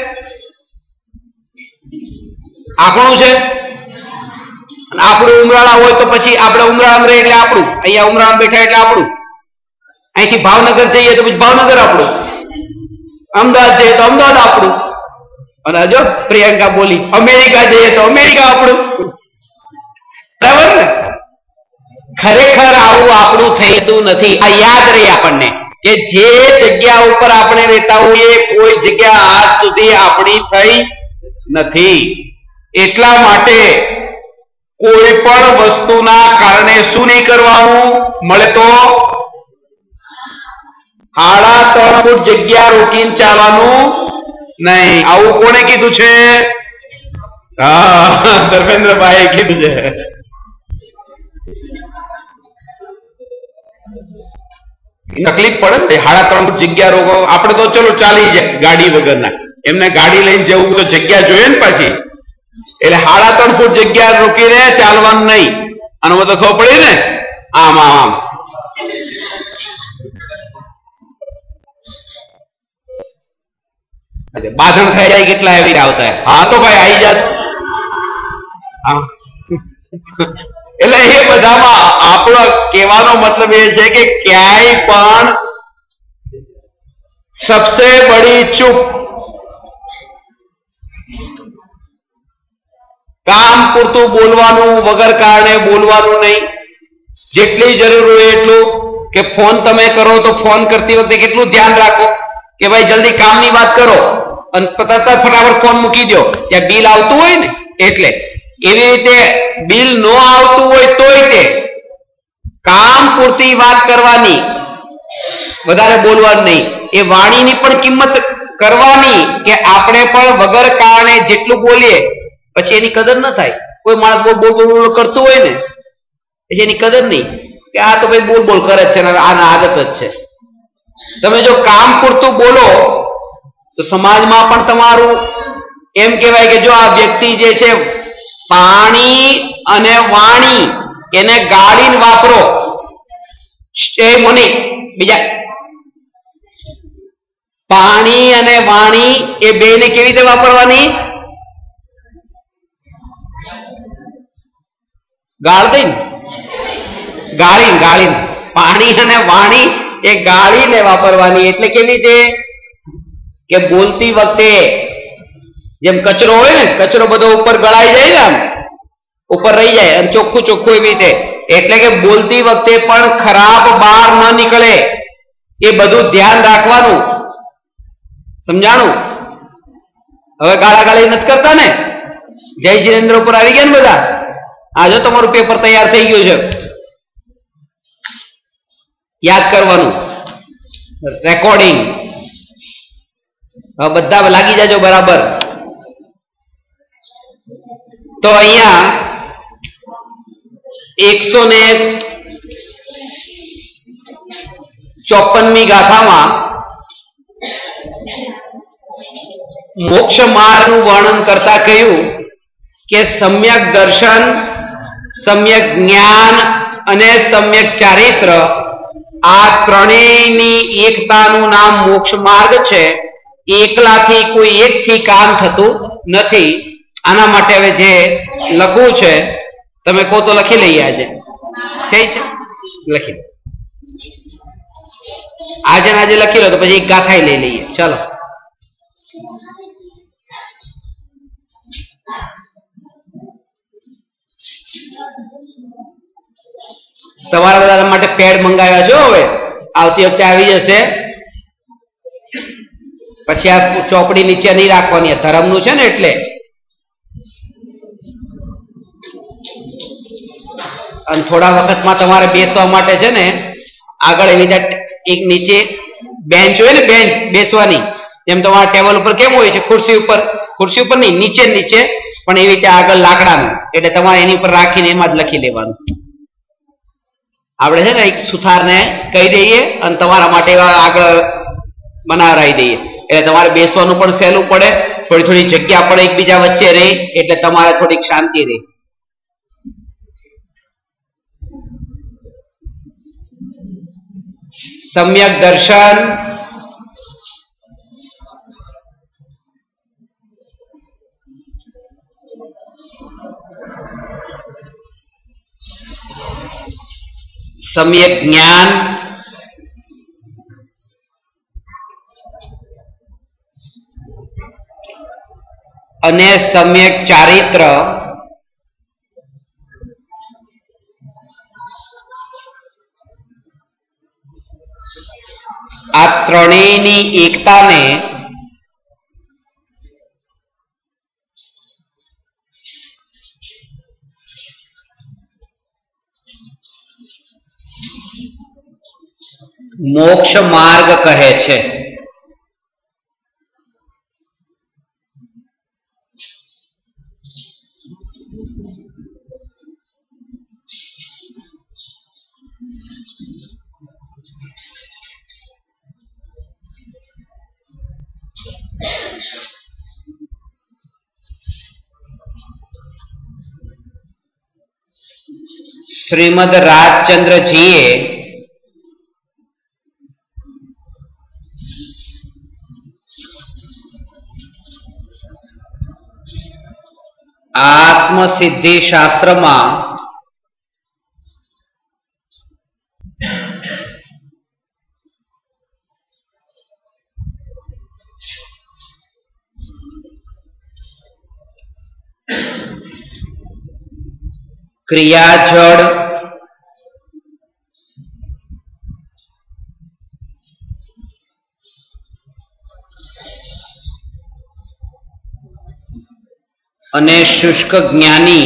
Speaker 1: આપણું છે. આપણું ઉમરાળા હોય તો પછી આપણે ઉમરાળામાં રહે એટલે આપણું, અહીંયા ઉમરાળામાં બેઠા એટલે આપણું. અહીંથી ભાવનગર જઈએ તો પછી ભાવનગર આપણું, અમદાવાદ જઈએ તો અમદાવાદ આપણું. અને જો પ્રિયંકા બોલી અમેરિકા જઈએ તો અમેરિકા આપણું. બરાબર ને? ખરેખર આવું આપણું થતું નથી. આ યાદ રહે આપણને કે જે જગ્યા ઉપર આપણે રહેતા હોઈએ કોઈ જગ્યા આજ સુધી આપણી થઈ નથી. એટલા માટે કોઈ પણ વસ્તુના કારણે શું નહીં કરવાનું મળે તો સાડા ત્રણ ફૂટ જગ્યા રોકીને ચાલવાનું નહીં. આવું કોને કીધું છે? હા, ધર્મેન્દ્રભાઈ કીધું છે. તકલીફ પડે ને, સાડા ત્રણ ફૂટ જગ્યા રોકો. આપણે તો ચલો ચાલી જાય ગાડી વગરના, એમને ગાડી લઈને જવું તો જગ્યા જોઈએ ને પાછી. એટલે સાડા ત્રણ ફૂટ જગ્યા રોકીને ચાલવાનું નહીં. આનો મતલબ ખબર પડી ને? આમ આમ આમ બાધણ થઈ જાય કેટલા એવી આવતા. હા તો ભાઈ આવી જાત. એટલે એ બધામાં આપણો કહેવાનો મતલબ એ છે કે ક્યાંય પણ સબસે બડી ચૂપ કામ પૂરતું બોલવાનું, વગર કારણે બોલવાનું નહીં. જેટલી જરૂર હોય એટલું. કે ફોન તમે કરો તો ફોન કરતી વખતે કેટલું ધ્યાન રાખો કે ભાઈ જલ્દી કામની વાત કરો અને તરત ફટાફટ ફોન મૂકી દો. ત્યાં બિલ આવતું હોય ને એટલે. એવી રીતે બિલ ન આવતું હોય તોય તે કામ પૂરતી વાત કરવાની, વધારે બોલવાનું નહીં. એ વાણીની પણ કિંમત કરવાની કે આપણે પણ વગર કારણે જેટલું બોલીએ પછી એની કદર ન થાય. કોઈ માણસ બહુ બોલ બોલ કરતું હોય ને પછી એની કદર નહીં કે આ તો ભાઈ બોલ બોલ કરે છે, આના આદત જ છે. તમે જો કામ પૂરતું બોલો તો સમાજમાં પણ તમારું એમ કહેવાય કે જો આ વ્યક્તિ જે છે પાણી અને વાણી એને ગાળીને વાપરો. એ મને બીજા પાણી અને વાણી એ બે ને કેવી રીતે વાપરવાની? ગાળ દઈને, ગાળી ગાળી પાણી અને વાણી એ ગાળીને વાપરવાની. એટલે કેવી રીતે કે બોલતી વખતે જેમ કચરો હોય ને, કચરો બધો ઉપર ગળાઈ જાય ને, આમ ઉપર રહી જાય અને ચોખ્ખું ચોખ્ખું એવી રીતે. એટલે કે બોલતી વખતે પણ ખરાબ બહાર ન નીકળે એ બધું ધ્યાન રાખવાનું. સમજાણું? હવે ગાળા ગાળી નથી કરતા ને. જય જીનેન્દ્ર ઉપર આવી ગયા ને બધા. આ જો તમારું પેપર તૈયાર થઈ ગયું છે. યાદ કરવાનું, રેકોર્ડિંગ. હવે બધા લાગી જાજો બરાબર. તો અહીંયા એકસો ને ચોપનમી ગાથામાં મોક્ષ માર્ગનું વર્ણન કરતા કહ્યું કે સમ્યક દર્શન, સમ્યક જ્ઞાન અને સમ્યક ચારિત્ર આ ત્રણેયની એકતાનું નામ મોક્ષ માર્ગ છે. એકલાથી કોઈ એકથી કામ થતું નથી. આના માટે હવે જે લખવું છે તમે કહો તો લખી લઈએ. આજે છે લખી આજે આજે લખી લો તો પછી એક ગાથા લઈ લઈએ. ચલો તમારા બધા માટે પેડ મંગાવ્યા છો. હવે આવતી વખતે આવી જશે. પછી આ ચોપડી નીચે નહીં રાખવાની, ધર્મનું છે ને એટલે. અને થોડા વખતમાં તમારે બેસવા માટે છે ને આગળ એવી રીતે એક નીચે બેન્ચ હોય ને, બેન્ચ બેસવાની, જેમ તમારા ટેબલ ઉપર કેમ હોય છે, ખુરશી ઉપર, ખુરશી ઉપર નહીં, નીચે નીચે પણ એવી રીતે આગળ લાકડાનું, એટલે તમારે એની ઉપર રાખીને એમાં જ લખી લેવાનું. આપણે છે ને એક સુથારને કહી દઈએ અને તમારા માટે આગળ બનાવરાઈ દઈએ, એટલે તમારે બેસવાનું પણ સહેલું પડે, થોડી થોડી જગ્યા પડે એકબીજા વચ્ચે રહી, એટલે તમારે થોડીક શાંતિ રહે. સમ્યક દર્શન, સમ્યક જ્ઞાન, અને સમ્યક ચારિત્ર આ ત્રણેયની એકતાને મોક્ષ માર્ગ કહે છે. શ્રીમદ રાજચંદ્રજીએ આત્મસિદ્ધિ શાસ્ત્રમાં ક્રિયાજળ, અને શુષ્ક જ્ઞાની,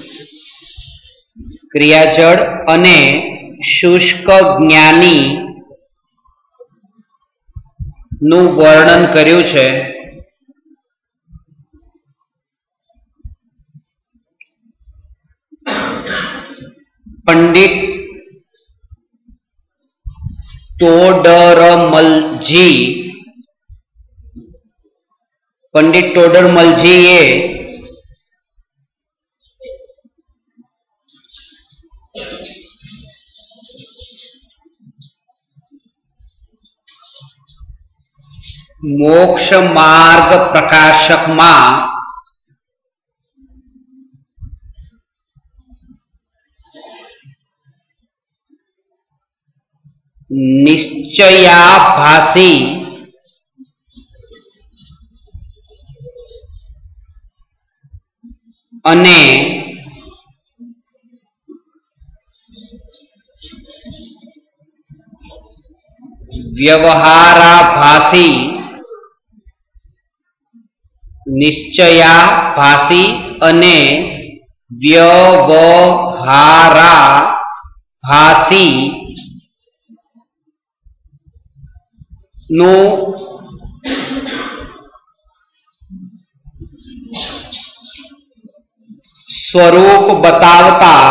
Speaker 1: ક્રિયાજળ અને શુષ્ક જ્ઞાની નું વર્ણન કર્યું છે. પંડિત ટોડરમલજી પંડિત ટોડરમલજીએ મોક્ષ માર્ગ પ્રકાશકમાં નિશ્ચયાભાસી અને વ્યવહારાભાસી નિશ્ચયાભાસી અને વ્યવહારાભાસી નું સ્વરૂપ બતાવતા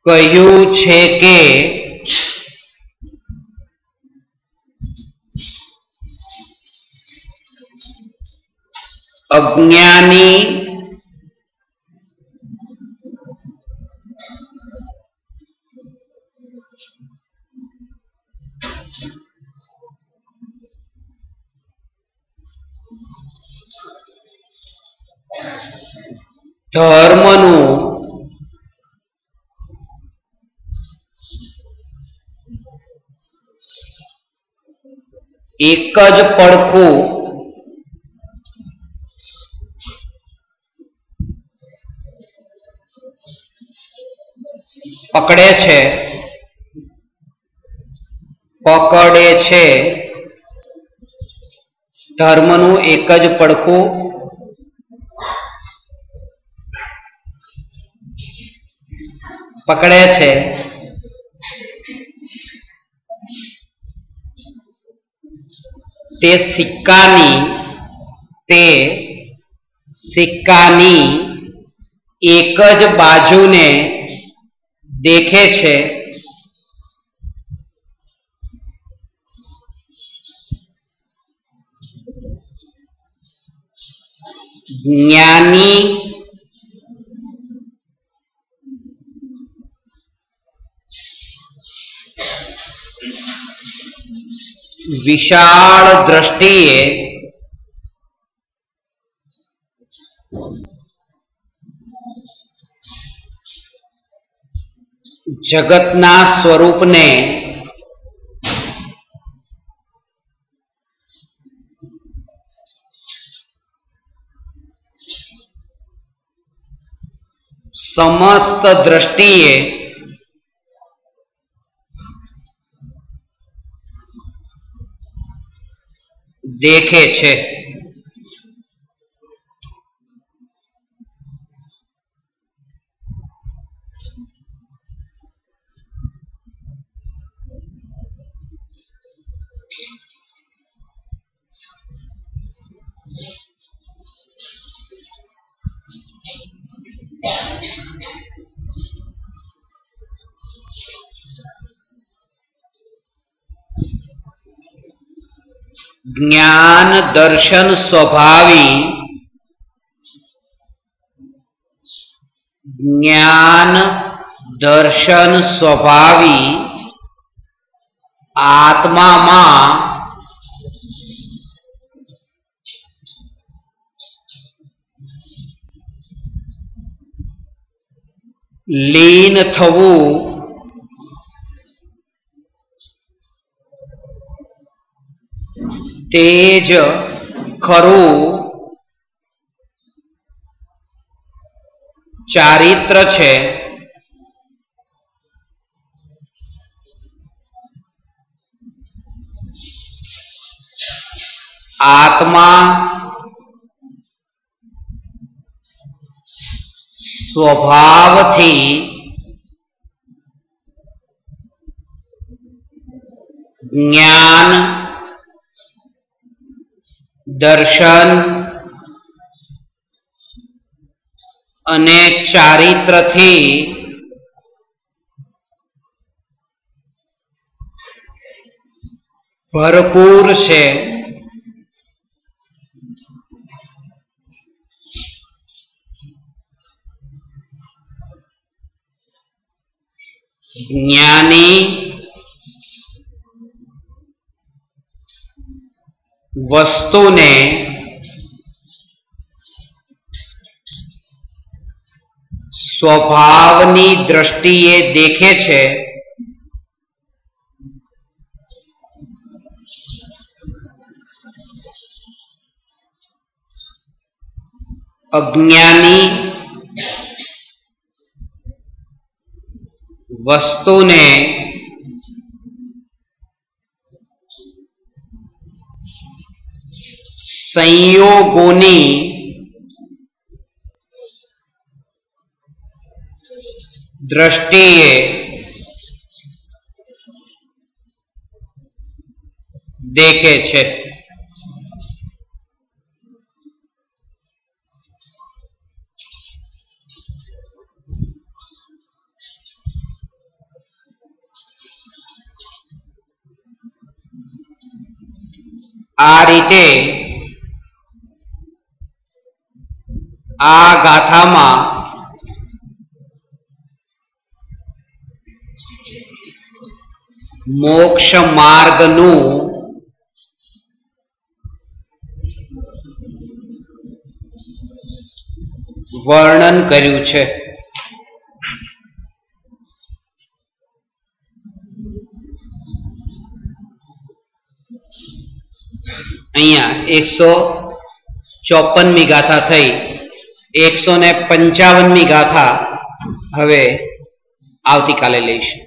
Speaker 1: કહ્યું છે કે અજ્ઞાની ધર્મનું એક જ પડખું પકડે છે પકડે છે ધર્મનું એક જ પડખું પકડે છે તે સિક્કાની તે સિક્કાની એક જ બાજુને દેખે છે જ્ઞાની વિશાળ દ્રષ્ટિએ જગતના સ્વરૂપને સમસ્ત દ્રષ્ટિએ દેખે છે જ્ઞાન દર્શન સ્વભાવી જ્ઞાન દર્શન સ્વભાવી આત્મામાં લીન થવું તે જ ખરું ચારિત્ર છે. આત્મા સ્વભાવથી જ્ઞાન દર્શન અને ચારિત્રથી ભરપૂર છે. જ્ઞાની વસ્તુને સ્વભાવની દ્રષ્ટિએ દેખે છે. અજ્ઞાની વસ્તુને સંયોગોની દ્રષ્ટિએ દેખે છે. આ રીતે આ ગાથામાં મોક્ષ માર્ગનું વર્ણન કર્યું છે. અહીંયા એકસો ચોપનમી ગાથા થઈ. એકસો ને પંચાવનમી ગાથા હવે આવતીકાલે લઈશું.